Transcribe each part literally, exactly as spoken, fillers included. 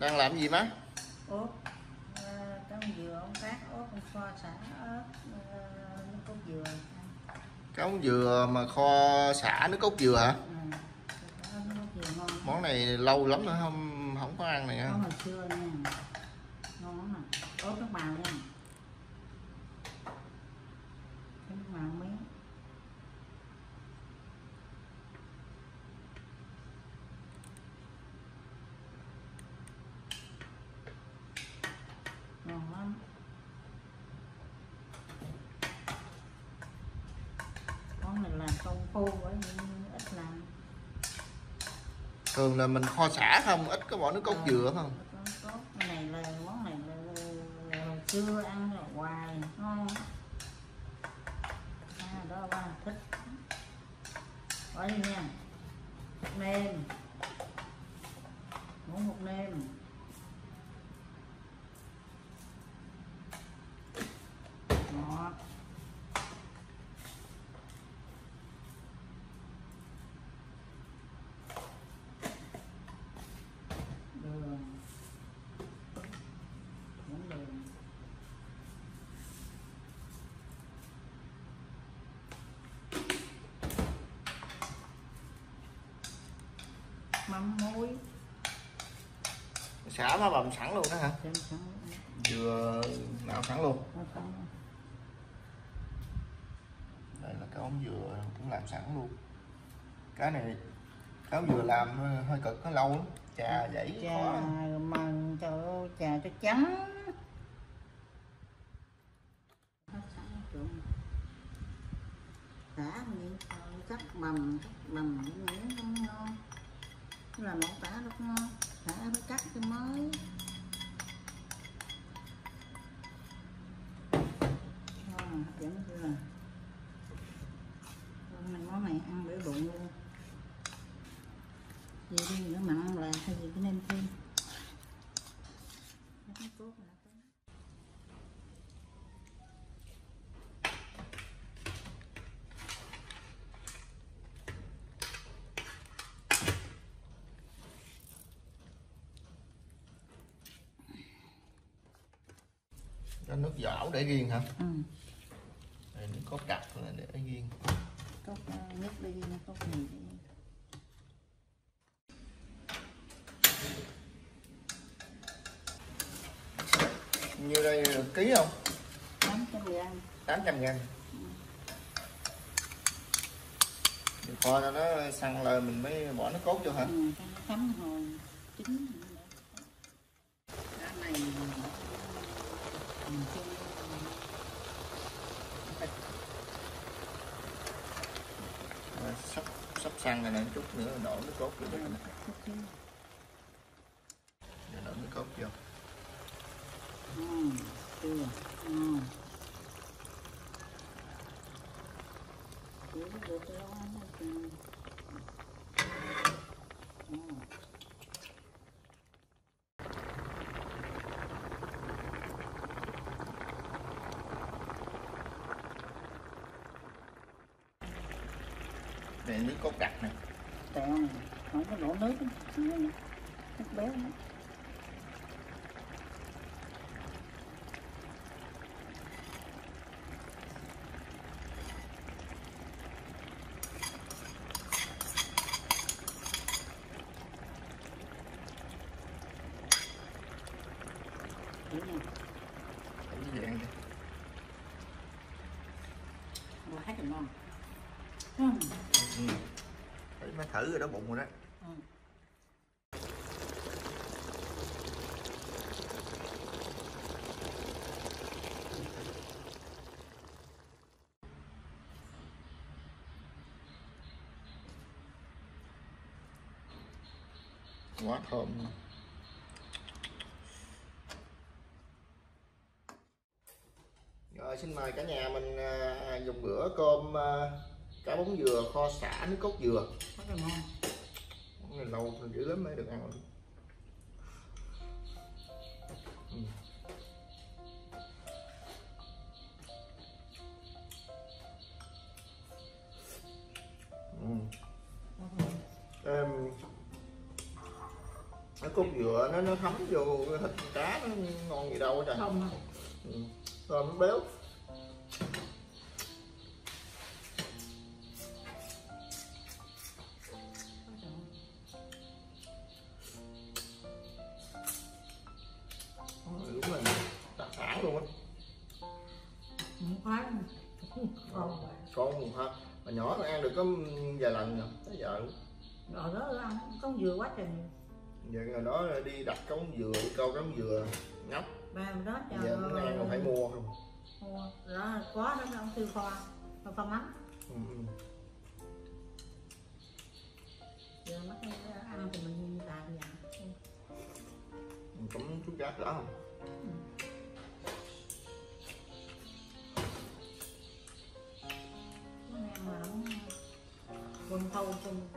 Đang làm gì má? Ốt cá dừa, ống phát, ốt con kho xả ớt, nước cốt dừa. Cá ống dừa mà kho xả nước cốt dừa hả? Ừ. Nước cốt dừa ngon. Món này lâu lắm rồi không không có ăn này nha. Món hồi xưa nha. Ngon lắm nè. Ốt nước màu nha. Nước màu miếng. Ngon lắm. Món này làm công phu bởi vì ít làm. Thường là mình kho xả không, ít có bỏ nước cốt dừa không? Cái này là món này là, là, là chưa ăn là hoài ngon. À, đó ba thích. Bỏ đi nha. Nêm. Muốn một nêm. Ngọt. Đường. Muốn đường. Mắm muối. Xả má bầm sẵn luôn đó hả? Thêm sẵn. Dừa nào sẵn luôn. Sẵn. Đây là cá ống dừa cũng làm sẵn luôn. Cái này cá ống dừa làm hơi cực, nó lâu lắm. Chà dãy Chà khó. mà trời ơi, chà cho trắng. Hết sẵn trộn. Xả miếng cắt bầm, cắt bầm những miếng không ngon. Nó là món tả rất ngon. Xả phải cắt cho mới. Ngon, hấp dẫn chưa? Hôm nay món này ăn để bụng luôn. Gì đi nữa mà ăn là hay gì cái nem thêm. Nó tốt là Cái nước dảo để riêng hả? ừ. Đây nước cốt cặt là để riêng. Cốt uh, nước đi, cốt mì đi. Như đây ký không? tám trăm gram. tám trăm ngàn. Mình kho cho nó săn lời mình mới bỏ nước cốt vô hả? Ừ, cho nó thấm hồi chín. Cái này mình chung sắp sắp săn này nè, chút nữa đổ nước cốt vô. Giờ đổ nước cốt vô. Ừ, chưa. Ừ. Được được lâu ăn thôi. Ừ. Đây nước cốt cặt nè. Tẹo này, không có đổ nước, nước béo nữa. Thấy nha. Thấy cái dạng kìa. Mua hết rồi ngon. Ừ. Ừ. Thấy mới thử rồi đó, bụng rồi đó. Ừ. Quá thơm. Rồi xin mời cả nhà mình à, dùng bữa cơm à, cá bóng dừa kho xả nước cốt dừa. Rất là ngon. Món này lâu dữ lắm mới được ăn. Ừ. Ừ. Um, nó cốt dừa nó nó thấm vô cái thịt cá nó ngon gì đâu trời. Không. Ừ. Rồi nó béo. Đúng là đặc sản luôn á. Không khoái. Không. Con hả? Mà nhỏ nó ăn được có vài lần rồi, tới giờ luôn. Rồi đó ăn có dừa quá trời. Giờ ngày đó đi đặt cống dừa, đi câu cống dừa nhóc. Ba đó trời. Giờ nó ăn còn phải mua không? Mua. Đó có đó ông tiêu kho, kho mắm. Ừ. Giờ nó ăn thì mình làm vậy. Cũng chút gác đó không? Ừ. Nó ăn là nó quân thâu quân thâu.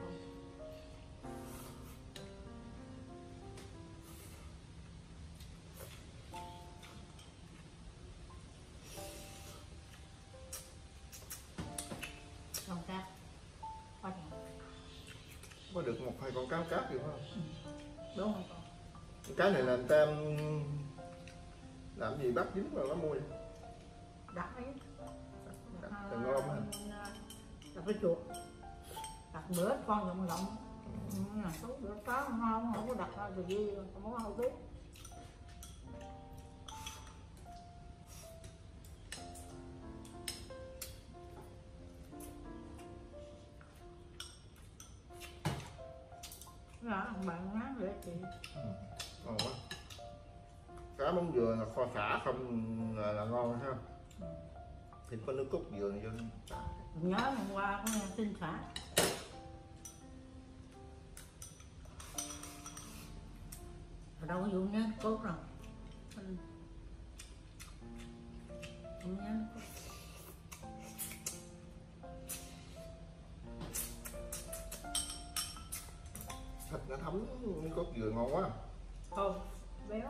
Con cá có được. Có được một hai con cá cáp gì không? Ừ. Đúng không con? Cái này là người ta làm gì bắt dính rồi nó mua vậy? Đặt ấy. Đặt từ ngon hả? Đặt cái chuột. Đặt bữa con rộng rộng. Ừ. Số bữa có ngon không có đặt ra từ gì không có không biết. Đó, bạn ngán để chị. Ừ. Ngon quá. Cá móng dừa là kho xả không là, là ngon ha. Ừ. Thì có nước cốt dừa này vô. Nhớ hôm qua có nghe tin xả. Ở đâu có vụ nhớ cốt rồi. Không nhớ cốt. Thịt nó thấm nước cốt dừa ngon quá. Không, béo.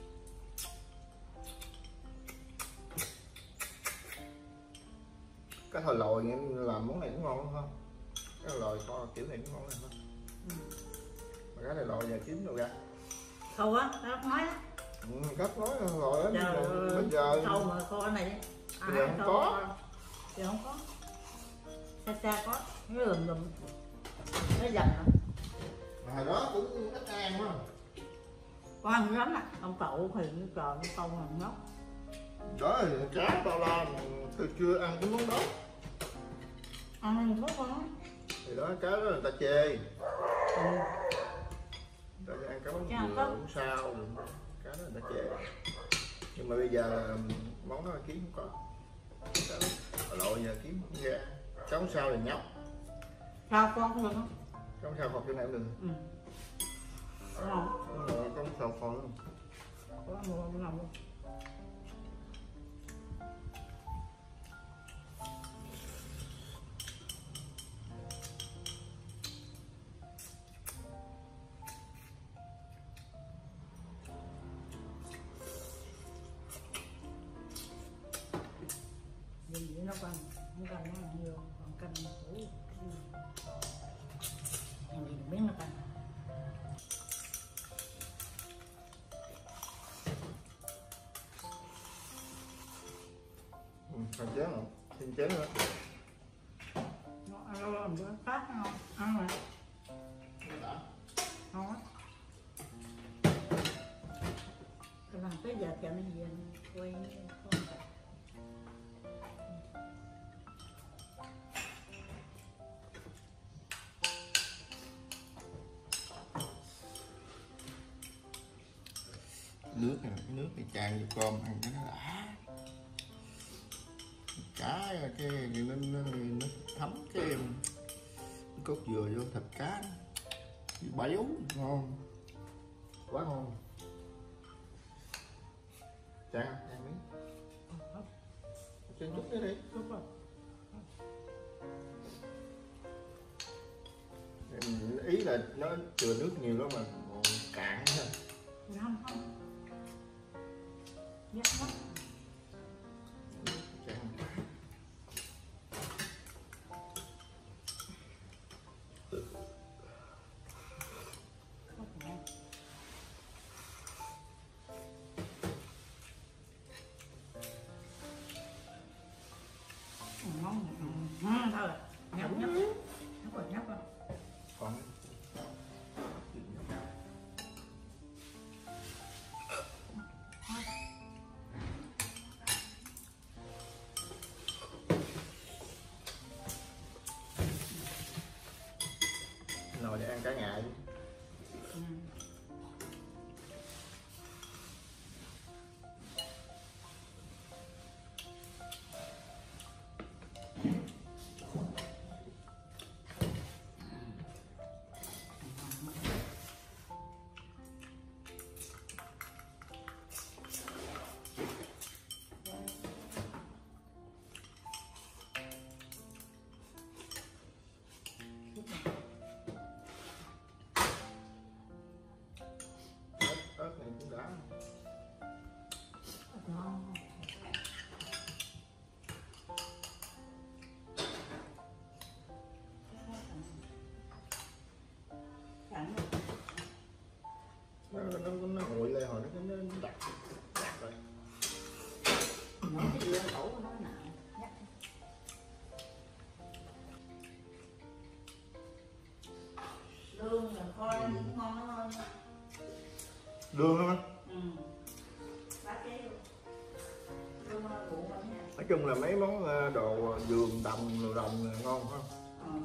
Cái thòi lòi làm món này cũng ngon lắm không? Cái lòi kho kiểu này cũng ngon lắm không? Ừ. Mà cái này lòi giờ kiếm đâu ra? Khâu á, nó nói á. Ừ, cách nói lòi á, Trời nhưng mà ơi, bây giờ khâu mà khâu cái này đi. bây giờ không có. Giờ không có. Xa xa có, nó lùm lùm. Nó dần hả? Mà hồi đó cũng ít ăn quá. Có ăn lắm à, ông cậu thì nó trời nó câu mà ngốc. Đó thì cá bao la tôi chưa ăn cái món đó. Ăn có con. Thì đó cá đó người ta chê. Ừ. Người ta ăn cá món Cá dừa có. cũng sao, cá đó người ta chê. Nhưng mà bây giờ món đó kiếm không có. Cá lội giờ kiếm không ra. Cá không sao thì nhóc. Sao con cũng được không? Cá không sao còn chỗ này cũng được. Ừ. Đúng không? Ờ, cá không sao còn luôn. Có mua cái nào luôn. Gì vậy nó cần, không cần nó nhiều, còn cần củ. Ăn gì biết nó cần. Ừ, thành chén rồi, thêm chén nữa. Nó ăn làm bữa khác không? Ăn rồi. Ngon á. Tôi làm tới giờ cho nên về quay con. Nước này, cái nước này tràn vô cơm ăn cái nó đã. Cá cái, cái nó, nó, nó thấm cái, cái cốt dừa vô thịt cá béo ngon quá ngon. Chán không? Ăn miếng. Trên chút nữa đi. Đúng rồi. Ý là nó chừa nước nhiều lắm mà cạn ha. Không không. Nhắc mắt. Nói cái dưa lẩu của nó nào nhắc. Lương rồi kho nó cũng ngon hơn. Lương luôn á. Ừ. Bá chế luôn. Lương rượu mình nha. Nói chung là mấy món đồ vườn đồng đồ đồng là ngon phải không? Ừ.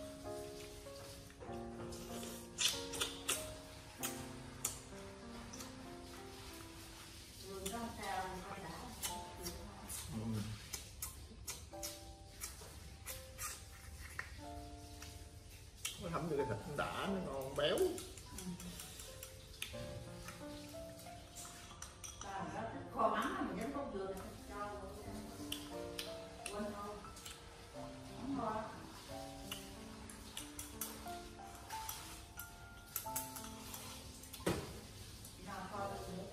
Vườn đó sao nó đã. Ừ. Nó thấm cho cái thịt nó đã, nó ngon béo. Kho mắm mình đến cốt dừa này cho quên không không ngon. Nào kho dừa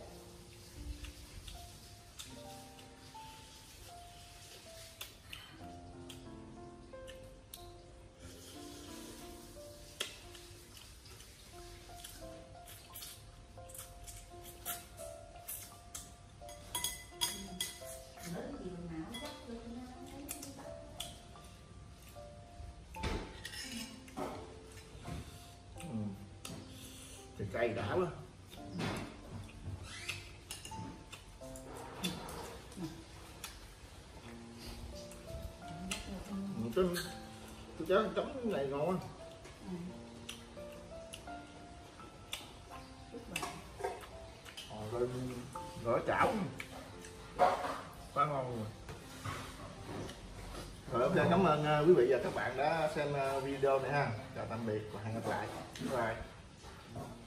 thì cay đã quá. Cái cái cháo chấm này ngon. Rồi lên gỏi chảo quá ngon rồi. Rồi ok, cảm ơn quý vị và các bạn đã xem video này ha. Chào tạm biệt và hẹn gặp lại. Bye bye.